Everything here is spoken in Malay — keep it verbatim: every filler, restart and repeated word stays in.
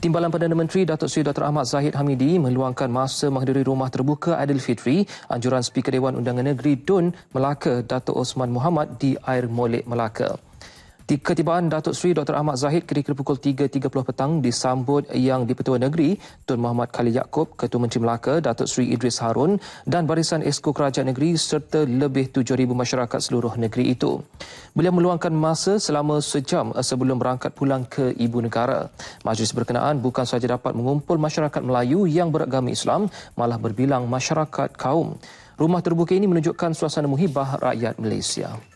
Timbalan Perdana Menteri Datuk Seri Doktor Ahmad Zahid Hamidi meluangkan masa menghadiri Rumah Terbuka Aidilfitri anjuran Speaker Dewan Undangan Negeri D U N Melaka Datuk Osman Mohamad di Air Molek Melaka. Ketibaan Datuk Seri Doktor Ahmad Zahid kira-kira pukul tiga tiga puluh petang disambut Yang di-Pertua Negeri Tun Muhammad Khalil Yaakob, Ketua Menteri Melaka Datuk Seri Idris Harun dan Barisan Esko Kerajaan Negeri serta lebih tujuh ribu masyarakat seluruh negeri itu. Beliau meluangkan masa selama sejam sebelum berangkat pulang ke ibu negara. Majlis berkenaan bukan sahaja dapat mengumpul masyarakat Melayu yang beragama Islam, malah berbilang masyarakat kaum. Rumah terbuka ini menunjukkan suasana muhibah rakyat Malaysia.